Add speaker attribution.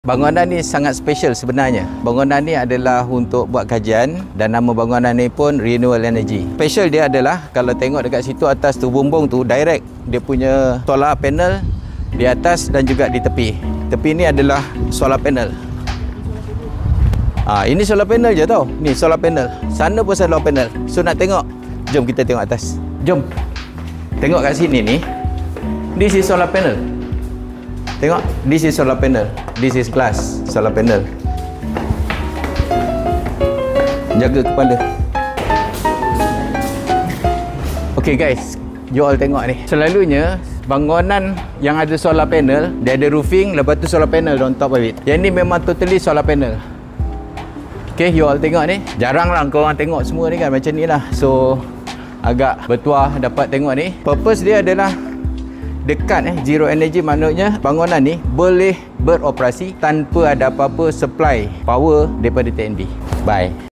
Speaker 1: Bangunan ni sangat special sebenarnya. Bangunan ni adalah untuk buat kajian dan nama bangunan ni pun Renewable Energy. Special dia adalah kalau tengok dekat situ atas tu bumbung tu direct dia punya solar panel di atas dan juga di tepi. Tepi ni adalah solar panel. Ini solar panel je tau. Ni solar panel. Sana pun solar panel. So nak tengok, jom kita tengok atas. Jom. Tengok kat sini ni. This is solar panel. Tengok, this is solar panel. This is glass solar panel. Jaga kepala. Okay guys, you all tengok ni. Selalunya bangunan yang ada solar panel, dia ada roofing, lepas tu solar panel on top of it. Yang ni memang totally solar panel. Okay, you all tengok ni. Jarang lah korang tengok semua ni kan macam ni lah. So, agak bertuah dapat tengok ni. Purpose dia adalah dekat zero energy, maknanya bangunan ni boleh beroperasi tanpa ada apa-apa supply power daripada TNB. Bye.